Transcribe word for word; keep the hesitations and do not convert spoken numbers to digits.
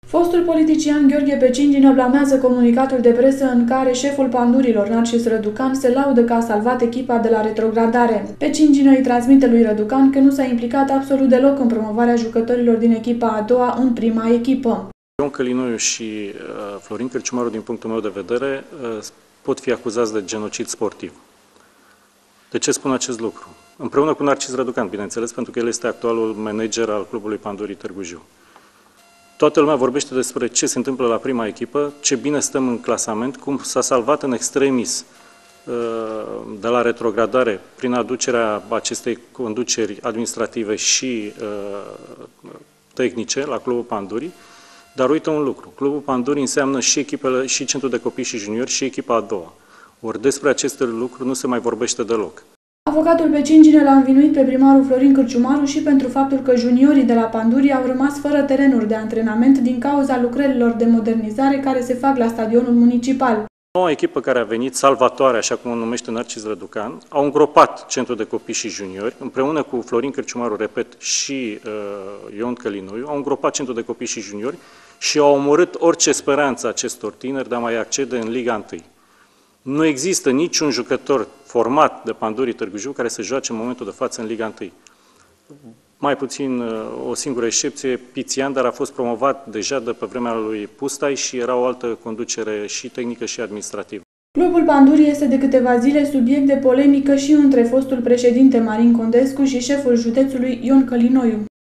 Fostul politician Gheorghe Pecingină blamează comunicatul de presă în care șeful Pandurilor, Narcis Răducan, se laudă că a salvat echipa de la retrogradare. Pecingină îi transmite lui Răducan că nu s-a implicat absolut deloc în promovarea jucătorilor din echipa a doua în prima echipă. Ion Călinoiu și uh, Florin Cârciumaru, din punctul meu de vedere, uh, pot fi acuzați de genocid sportiv. De ce spun acest lucru? Împreună cu Narcis Răducan, bineînțeles, pentru că el este actualul manager al clubului Pandurii Târgu Jiu. Toată lumea vorbește despre ce se întâmplă la prima echipă, ce bine stăm în clasament, cum s-a salvat în extremis de la retrogradare prin aducerea acestei conduceri administrative și tehnice la clubul Pandurii, dar uită un lucru, clubul Pandurii înseamnă și echipele, și centrul de copii și juniori și echipa a doua. Ori despre aceste lucruri nu se mai vorbește deloc. Avocatul Pecingină l-a învinuit pe primarul Florin Cârciumaru și pentru faptul că juniorii de la Pandurii au rămas fără terenuri de antrenament din cauza lucrărilor de modernizare care se fac la stadionul municipal. Noua echipă care a venit, salvatoare, așa cum o numește Narcis Răducan, au îngropat centrul de copii și juniori, împreună cu Florin Cârciumaru, repet, și uh, Ion Călinoiu, au îngropat centrul de copii și juniori și au omorât orice speranță acestor tineri de a mai accede în Liga unu. Nu există niciun jucător format de Pandurii Târgu Jiu care să joace în momentul de față în Liga unu. Mai puțin o singură excepție, Pițian, dar a fost promovat deja de pe vremea lui Pustai și era o altă conducere și tehnică și administrativă. Clubul Pandurii este de câteva zile subiect de polemică și între fostul președinte Marin Condescu și șeful județului Ion Călinoiu.